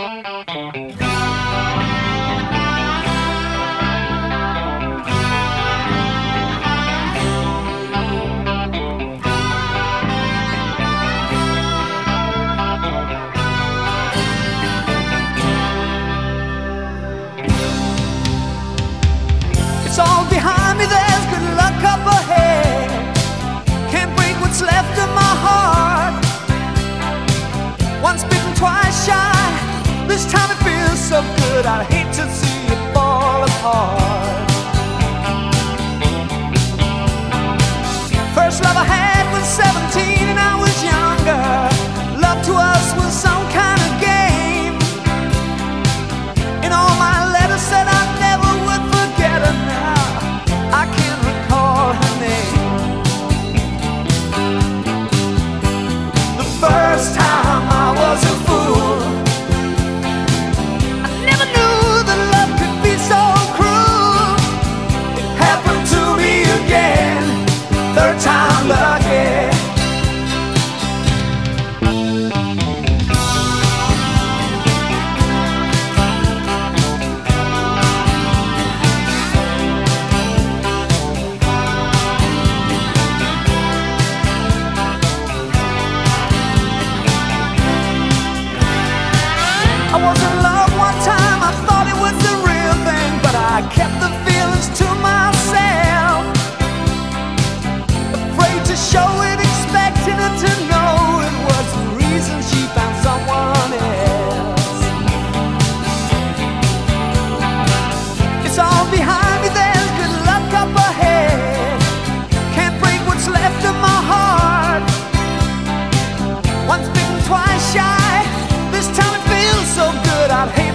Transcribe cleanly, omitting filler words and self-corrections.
It's all behind me, there's good luck up ahead. Can't break what's left of my heart. Once bitten, twice shy. This time it feels so good, I'd hate to see it fall apart. First love I had was 17 and I was younger. Love to us was some kind of game. In all my letters said I never would forget her now. I can't recall her name. The first time I was a fool. I never knew that love could be so cruel. It happened to me again. Third time lucky. I was in love one time, I thought it was the real thing, but I kept the feelings to myself. Afraid to show it, expecting her to know it was the reason she found someone else. It's all behind me, there's good luck up ahead. Can't break what's left of my heart. Once bitten, twice shy. This time it feels so good, I'd hate